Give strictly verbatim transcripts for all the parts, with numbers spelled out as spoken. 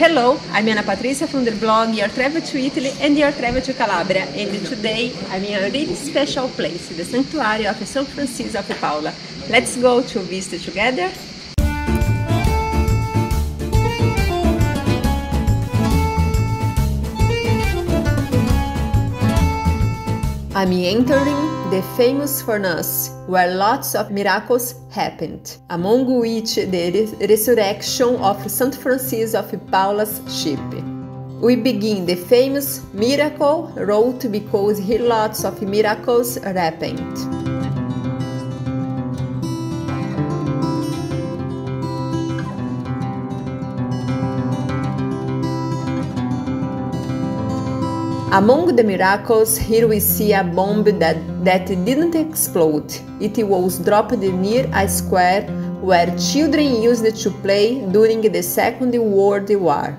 Hello, I'm Ana Patrizia from the blog Your Travel to Italy and Your Travel to Calabria, and today I'm in a really special place, the Sanctuary of São Francisco of Paula. Let's go to visit together. I'm entering the famous furnace, where lots of miracles happened, among which the resurrection of Saint Francis of Paula's ship. We begin the famous miracle route because here lots of miracles happened. Among the miracles, here we see a bomb that, that didn't explode. It was dropped near a square where children used to play during the Second World War.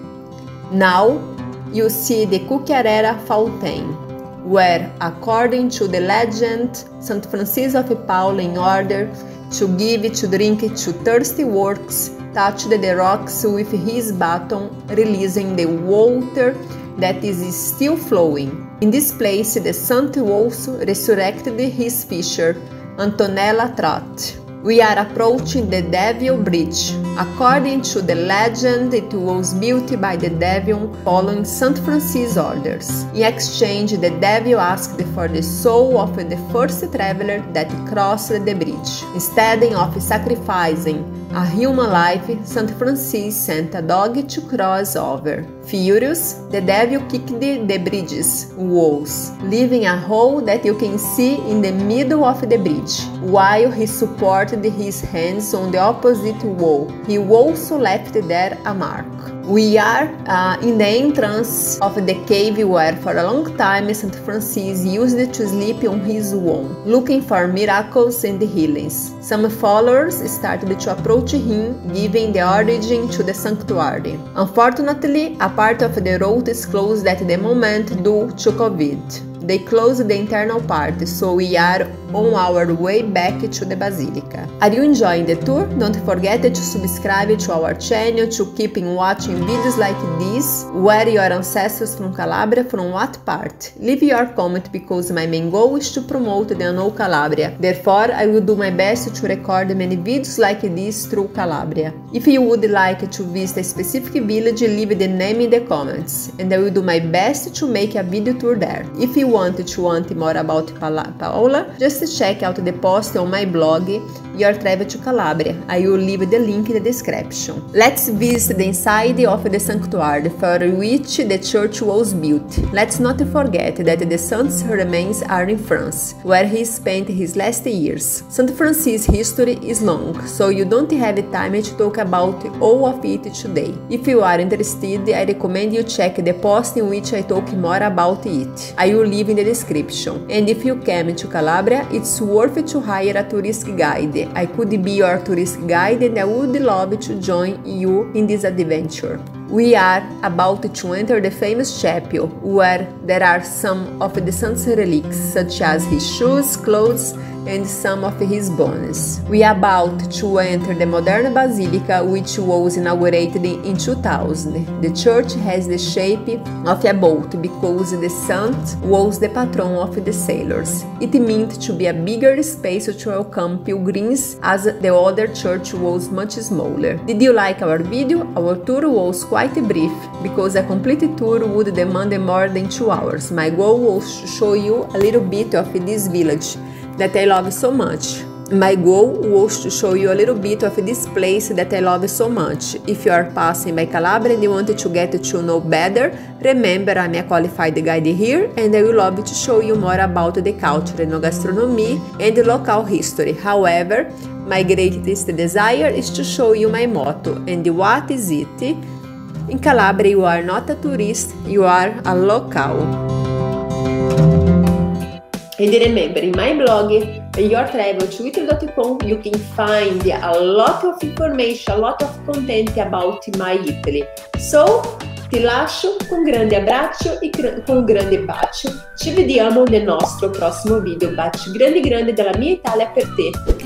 Now, you see the Cucchiarera Fountain, where, according to the legend, Saint Francis of Paula, in order to give to drink to thirsty works, touched the rocks with his baton, releasing the water that is still flowing. In this place, the saint also resurrected his fisher, Antonella Trot. We are approaching the Devil Bridge. According to the legend, it was built by the devil following Saint Francis' orders. In exchange, the devil asked for the soul of the first traveler that crossed the bridge. Instead of sacrificing a human life, Saint Francis sent a dog to cross over. Furious, the devil kicked the bridge's walls, leaving a hole that you can see in the middle of the bridge, while he supported his hands on the opposite wall. He also left there a mark. We are uh, in the entrance of the cave where for a long time Saint Francis used to sleep on his own, looking for miracles and healings. Some followers started to approach him, giving the origin to the sanctuary. Unfortunately, a part of the road is closed at the moment due to COVID. They closed the internal part, so we are on our way back to the Basilica. Are you enjoying the tour? Don't forget to subscribe to our channel to keep watching videos like this. Where your ancestors from Calabria, from what part? Leave your comment because my main goal is to promote the unknown Calabria. Therefore, I will do my best to record many videos like this through Calabria. If you would like to visit a specific village, leave the name in the comments, and I will do my best to make a video tour there. If you want to want more about Paula, just check out the post on my blog, Your Travel to Calabria. I will leave the link in the description. Let's visit the inside of the sanctuary for which the church was built. Let's not forget that the saint's remains are in France, where he spent his last years. Saint Francis' history is long, so you don't have time to talk about all of it today. If you are interested, I recommend you check the post in which I talk more about it. I will leave in the description. And if you came to Calabria, it's worth to hire a tourist guide. I could be your tourist guide and I would love to join you in this adventure. We are about to enter the famous chapel, where there are some of the saint's relics, such as his shoes, clothes, and some of his bones. We are about to enter the modern basilica, which was inaugurated in two thousand. The church has the shape of a boat because the saint was the patron of the sailors. It meant to be a bigger space to welcome pilgrims, as the other church was much smaller. Did you like our video? Our tour was quite brief, because a complete tour would demand more than two hours. My goal was to show you a little bit of this village that I love so much. My goal was to show you a little bit of this place that I love so much. If you are passing by Calabria and you want to get to know better, remember I'm a qualified guide here, and I will love to show you more about the culture, no gastronomy, and the local history. However, my greatest desire is to show you my motto. And what is it? In Calabria, you are not a tourist, you are a local. And remember, in my blog, your travel to italy dot com, you can find a lot of information, a lot of content about my Italy. So, ti lascio con un grande abbraccio e con un grande bacio. Ci vediamo nel nostro prossimo video. Baci grandi grandi dalla mia Italia per te.